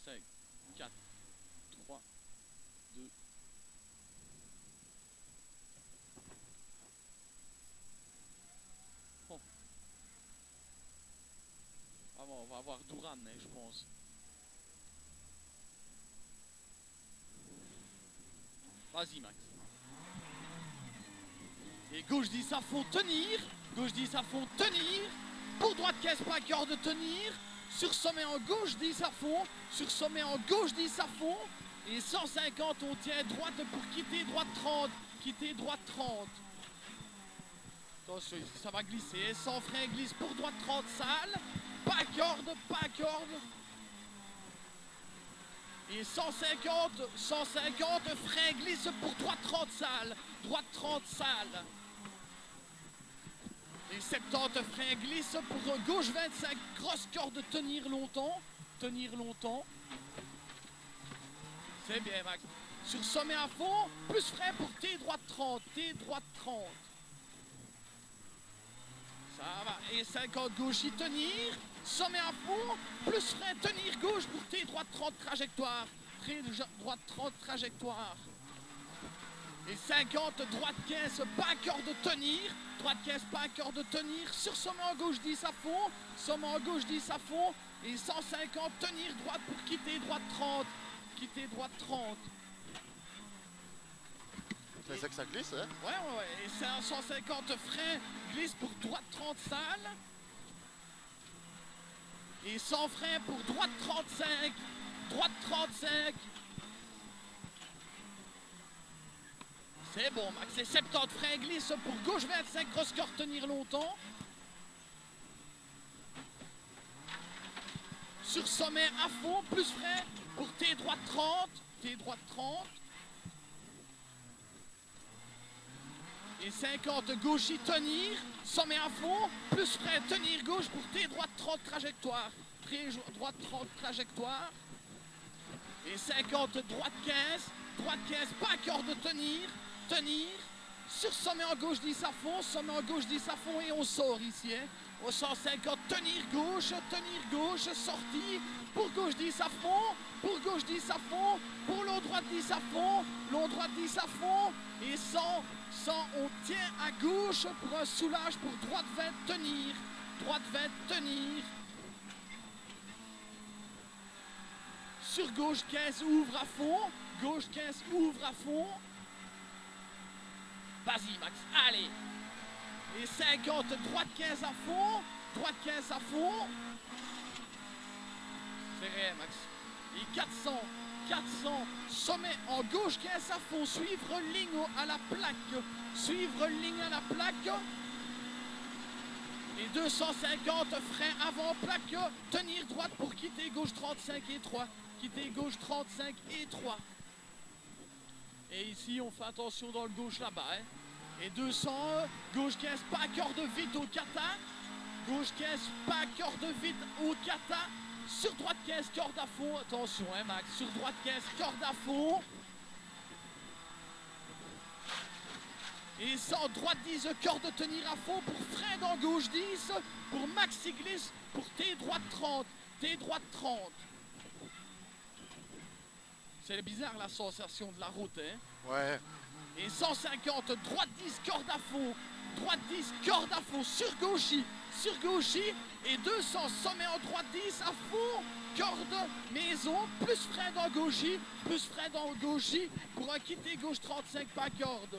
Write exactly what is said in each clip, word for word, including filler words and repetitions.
cinq, quatre, trois, deux. Oh. Ah bon, on va avoir Duran, hein, je pense. Vas-y, Max. Et gauche dix à fond, tenir. Gauche dix à fond, tenir. Pour droite caisse, pas cœur de tenir. Sur sommet en gauche dix à fond. Sur sommet en gauche dix à fond. Et cent cinquante, on tient droite pour quitter droite trente. Quitter droite trente. Attention, ici ça va glisser. Sans frein, glisse pour droite trente, sale. Pas corde, pas corde. Et cent cinquante, cent cinquante, frein glisse pour droite trente, sale. Droite trente, sale. Et soixante-dix, frein glisse pour gauche vingt-cinq, grosse corde, tenir longtemps. Tenir longtemps. C'est bien, Max. Sur sommet à fond, plus frein pour T droite trente, T droite trente. Ça va. Et cinquante gauche, y tenir. Sommet à fond, plus frein, tenir gauche pour T droite trente, trajectoire. T droite trente, trajectoire. Et cinquante, droite quinze, pas corde de tenir. Droite quinze, pas corde de tenir. Sur sommet en gauche dix à fond. Sommet en gauche dix à fond. Et cent cinquante, tenir droite pour quitter droite trente. Quitter droite trente. C'est ça que ça glisse, hein? Ouais, ouais, ouais. Et c'est un cent cinquante frein, glisse pour droite trente sale. Et sans frein pour droite trente-cinq. Droite trente-cinq. C'est bon, Max. Et soixante-dix frein, glisse pour gauche vingt-cinq, cross corde, tenir longtemps. Sur sommet à fond, plus frein pour T droite trente. T droite trente. Et cinquante gauche y tenir, sommet à fond, plus frein, tenir gauche pour T droite trente, trajectoire. T droite trente, trajectoire. Et cinquante droite quinze, droite quinze, pas corde de tenir, tenir. Sur sommet en gauche dix à fond, sommet en gauche dix à fond et on sort ici. Hein. Au cent cinquante, tenir gauche, tenir gauche, sortie. Pour gauche dix à fond, pour gauche dix à fond, pour long droite dix à fond, long droite dix à fond. Et cent, cent, on tient à gauche pour un soulage pour droite vingt, tenir. Droite vingt, tenir. Sur gauche quinze, ouvre à fond. Gauche quinze, ouvre à fond. Vas-y, Max, allez. Et cinquante, droite quinze à fond. Droite quinze à fond. C'est vrai, Max. Et quatre cents, quatre cents, sommet en gauche quinze à fond. Suivre ligne à la plaque. Suivre ligne à la plaque. Et deux cent cinquante, frein avant plaque. Tenir droite pour quitter gauche trente-cinq et trois. Quitter gauche trente-cinq et trois. Et ici, on fait attention dans le gauche là-bas. Hein. Et deux cents, gauche quinze, pas corde vite au kata. Gauche quinze, pas corde vite au kata. Sur droite quinze, corde à fond. Attention, hein, Max. Sur droite quinze, corde à fond. Et sans droite dix, corde de tenir à fond pour frein dans gauche dix. Pour maxi glisse, pour T droite trente. T droite trente. C'est bizarre la sensation de la route, hein. Ouais. Et cent cinquante, droite dix, corde à fond. Droite dix, corde à fond, sur gauchy. Sur gauchy. Et deux cents, sommet en droite dix, à fond. Corde, maison, plus frein dans gauchy. Plus frein dans gauchy. Pour un quitter gauche trente-cinq, pas corde.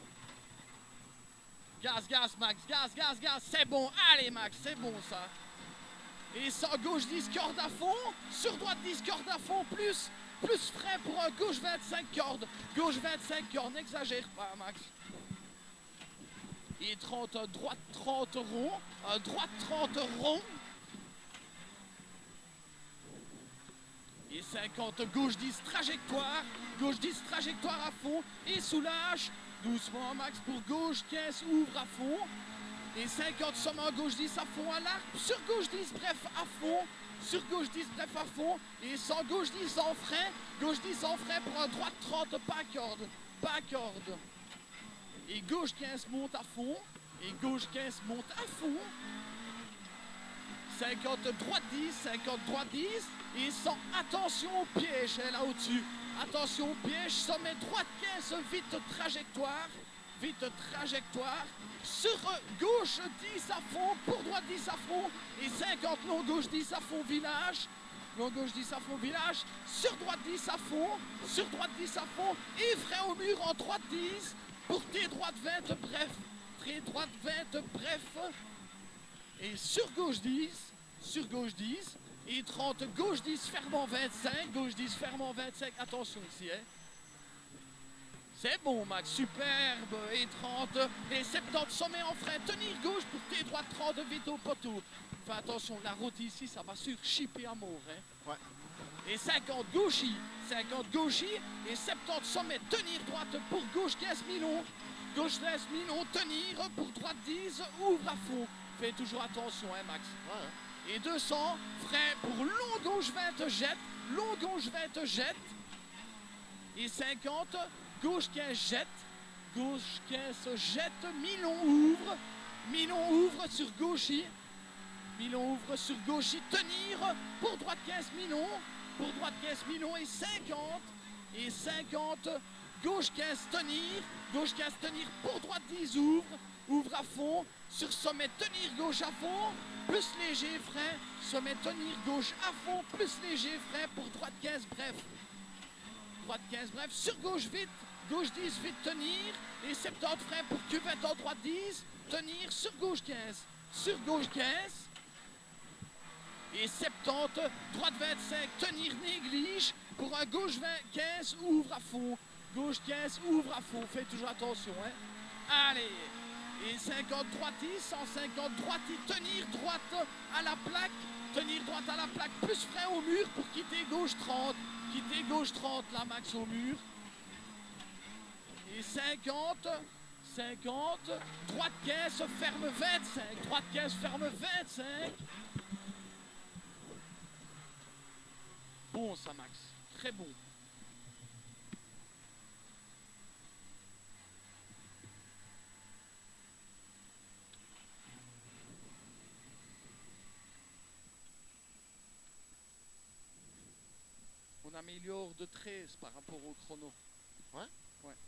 Gaz, gaz, Max. Gaz, gaz, gaz. C'est bon. Allez, Max, c'est bon, ça. Et sans gauche dix, corde à fond. Sur droite dix, corde à fond, plus... Plus frein pour un gauche vingt-cinq cordes. Gauche vingt-cinq cordes, n'exagère pas, Max. Et trente, droite trente rond. Un droite trente rond. Et cinquante, gauche dix, trajectoire. Gauche dix, trajectoire à fond. Et soulage. Doucement, Max, pour gauche quinze, ouvre à fond. Et cinquante, sommet en gauche dix à fond à l'arc. Sur gauche dix, bref, à fond. Sur gauche dix, bref à fond. Et sans gauche dix en frein. Gauche dix en frein pour un droite trente, pas corde. Pas corde. Et gauche quinze monte à fond. Et gauche quinze monte à fond. cinquante droite dix, cinquante droite dix. Et sans attention au piège là au-dessus. Attention au piège, sommet droite quinze, vite trajectoire. Vite trajectoire. Sur gauche dix à fond, pour droite dix à fond. Et cinquante long gauche dix à fond village. Long gauche dix à fond village. Sur droite dix à fond. Sur droite dix à fond. Et frein au mur en droite dix. Pour T droite vingt, bref. T droite vingt, bref. Et sur gauche dix. Sur gauche dix. Et trente, gauche dix, fermant vingt-cinq. Gauche dix, fermant vingt-cinq. Attention ici, hein. C'est bon, Max, superbe. Et trente, et soixante-dix, sommet en frein. Tenir gauche pour T droite trente, vite au poteau. Fais attention, la route ici, ça va sur chipper à mort. Hein. Ouais. Et cinquante, gauchis. cinquante, gauchis. Et soixante-dix, sommet, tenir droite pour gauche quinze millions. Gauche quinze millions, tenir pour droite dix, ouvre à fond. Fais toujours attention, hein, Max. Ouais. Et deux cents, frein pour long gauche vingt, jette. Long gauche vingt, jette. Et cinquante, gauche quinze, jette. Gauche quinze, jette. Milon ouvre. Milon ouvre sur gauchis. Milon ouvre sur gauchis. Tenir pour droite quinze millions. Pour droite quinze millions et cinquante. Et cinquante, gauche quinze, tenir. Gauche quinze, tenir pour droite dix, ouvre. Ouvre à fond. Sur sommet, tenir gauche à fond. Plus léger, frein. Sommet, tenir gauche à fond. Plus léger, frein pour droite quinze, bref. Droite quinze, bref. Sur gauche, vite. Gauche dix, vite, tenir. Et soixante-dix, frein pour cuvette en droite dix. Tenir sur gauche quinze. Sur gauche quinze. Et soixante-dix, droite vingt-cinq, tenir néglige. Pour un gauche vingt, quinze, ouvre à fond. Gauche quinze, ouvre à fond. Faites toujours attention, hein. Allez. Et cinquante, droite dix, cent cinquante, droite dix, tenir droite à la plaque. Tenir droite à la plaque, plus frein au mur pour quitter gauche trente. Quitter gauche trente, là, Max, au mur. Et cinquante, cinquante, droite quinze, ferme vingt-cinq. Droite quinze, ferme vingt-cinq. Bon, ça, Max. Très bon. On améliore de treize par rapport au chrono. Ouais. Ouais.